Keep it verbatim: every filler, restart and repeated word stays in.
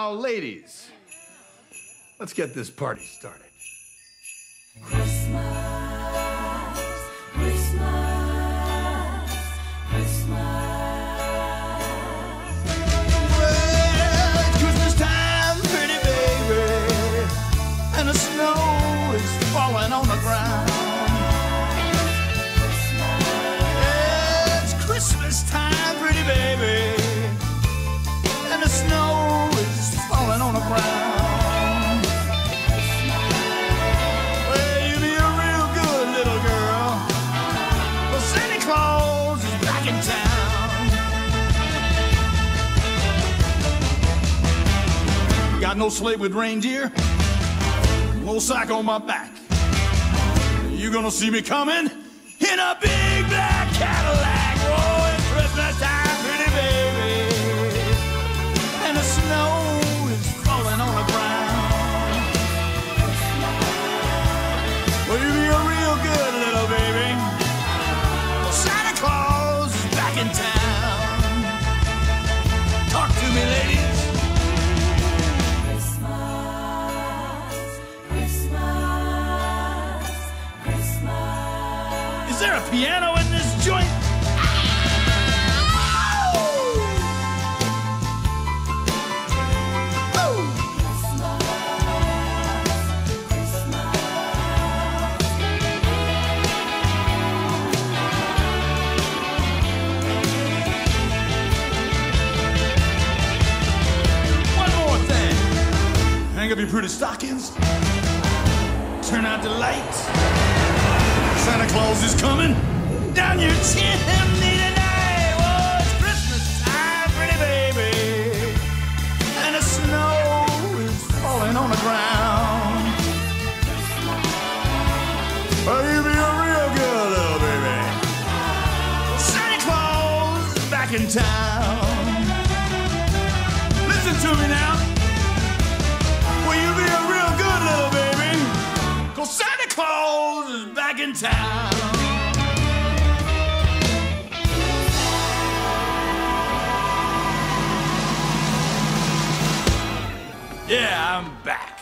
Now, ladies, let's get this party started. Christmas, Christmas, Christmas. Well, it's Christmas time, pretty baby, and the snow is falling on the ground. Yeah, it's Christmas time, pretty baby, and the snow is falling on the ground. Got no sleigh with reindeer, no sack on my back. You gonna see me coming in a big black Cadillac. Oh, it's Christmas time, pretty baby, and the snow is falling on the ground. Well, you be a real good little baby. Santa Claus is back in town. Talk to me, ladies. Is there a piano in this joint? One more thing. Hang up your pretty stockings. Turn out the lights. Santa Claus is coming down your chimney tonight. Oh, it's Christmas time, pretty baby, and the snow is falling on the ground. Oh, you be a real good little baby. Santa Claus is back in town. Listen to me now. Will you be a real good little baby? 'Cause Santa Claus is back in town. Yeah, I'm back.